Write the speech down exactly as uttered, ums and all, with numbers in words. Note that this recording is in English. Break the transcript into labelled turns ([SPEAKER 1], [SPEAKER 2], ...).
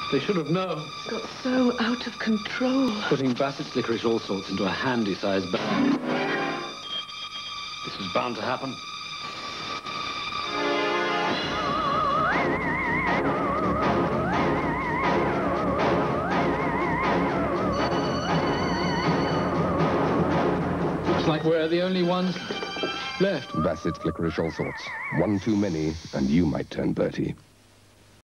[SPEAKER 1] They should have known.
[SPEAKER 2] It's got so out of control.
[SPEAKER 1] Putting Bassett's licorice all sorts into a handy-sized bag. This was bound to happen. Looks like we're the only ones left.
[SPEAKER 3] Bassett's licorice all sorts. One too many, and you might turn Bertie.